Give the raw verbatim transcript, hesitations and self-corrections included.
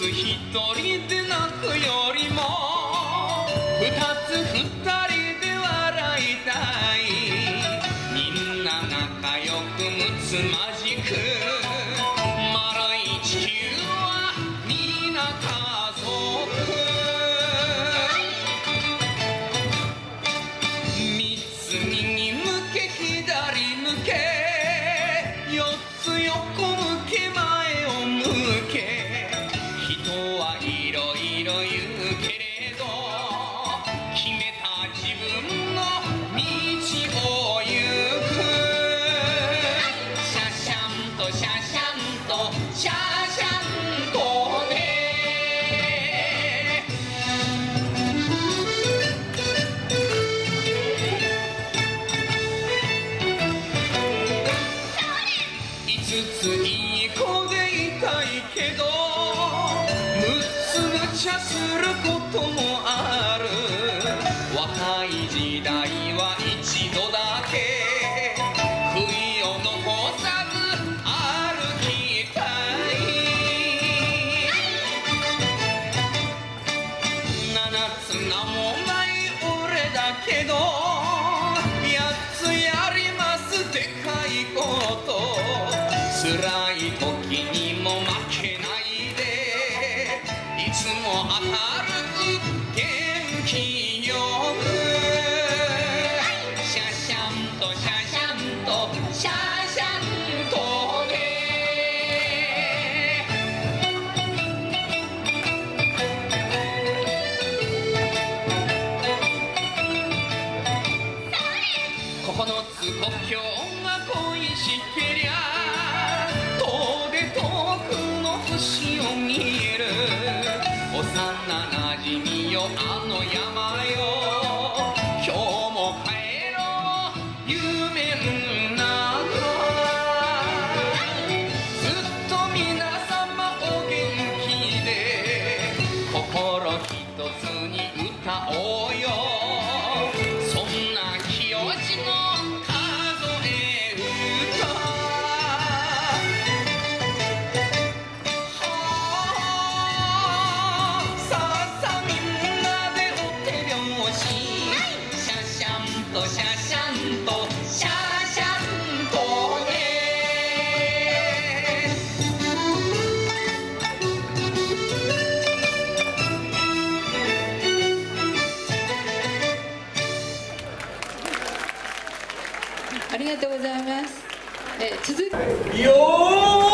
つ一人で泣くよりも二つ二人で笑いたい。みんな仲良くむつまじく丸い地球はみな家族。三つ右向け左向け四つ横向け前を向け。人はいろいろ言うけれど決めた自分の道を行く。シャシャンとシャシャンとシャシャンとね。五ついい子でいたいけどむつむちゃすることもある。若い時代は一度だけ悔いを残さず歩きたい。七つ名もない俺だけど八つやりますでかいこと。辛い時にも負けないでいつも明るく元気よく。シャシャンとシャシャンとシャシャンとね。九つ国境が恋しけりゃ遠出遠くの星を見る。幼なじみよあの山よ今日も帰ろう夢の中。ずっと皆様お元気で心一つに歌おうよ。そんな清しの数え歌。さあさあみんなでお手拍子。シャシャンとシャシャンとシャシャンとね。 ありがとうございます。え続きよー